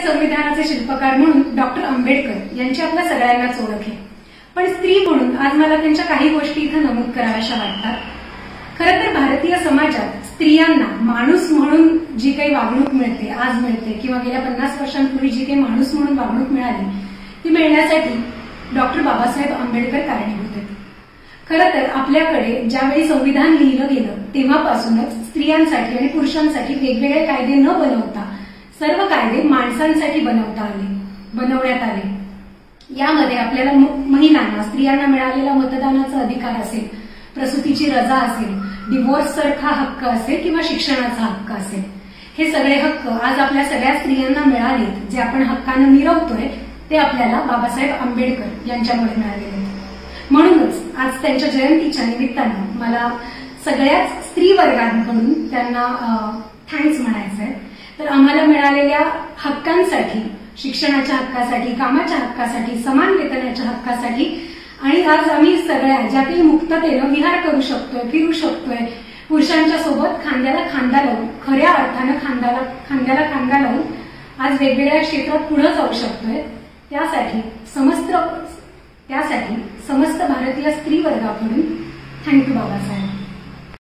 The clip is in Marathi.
संविधानाचे शिल्पकार म्हणून डॉक्टर आंबेडकर यांची आपल्या सगळ्यांनाच ओळख आहे, पण स्त्री म्हणून आज मला त्यांच्या काही गोष्टी इथं नमूद कराव्याशा वाटतात. खरं तर भारतीय समाजात स्त्रियांना माणूस म्हणून जी काही वागणूक मिळते, आज मिळते किंवा गेल्या 50 वर्षांपूर्वी जी काही माणूस म्हणून वागणूक मिळाली ती मिळण्यासाठी डॉक्टर बाबासाहेब आंबेडकर कारणीभूत आहेत. खरं तर आपल्याकडे ज्यावेळी संविधान लिहिलं गेलं तेव्हापासूनच स्त्रियांसाठी आणि पुरुषांसाठी वेगवेगळे कायदे न बनवता सर्व कायदे माणसांसाठी बनवण्यात आले. यामध्ये आपल्याला महिलांना, स्त्रियांना मिळालेला मतदानाचा अधिकार असेल, प्रसूतीची रजा असेल, डिव्होर्स सारखा हक्क असेल किंवा शिक्षणाचा हक्क असेल, हे सगळे हक्क आज आपल्या सगळ्या स्त्रियांना मिळालेत. जे आपण हक्कानं मिरवतोय ते आपल्याला बाबासाहेब आंबेडकर यांच्यामुळे मिळालेले आहेत. म्हणूनच आज त्यांच्या जयंतीच्या निमित्तानं मला सगळ्याच स्त्री वर्गांकडून त्यांना थँक्स म्हणायचं आहे. तर आम्हाला मिळालेल्या हक्कांसाठी, शिक्षणाच्या हक्कासाठी, कामाच्या हक्कासाठी, समान वेतनाच्या हक्कासाठी आणि आज आम्ही सगळ्या ज्या काही मुक्ततेनं विहार करू शकतोय, फिरू शकतोय, पुरुषांच्या सोबत खांद्याला खांदा लावून, खऱ्या अर्थानं खांद्याला खांदा लावून आज वेगवेगळ्या क्षेत्रात पुढे जाऊ शकतोय, त्यासाठी समस्त भारतीय स्त्री वर्गाकडून थँक्यू बाबासाहेब.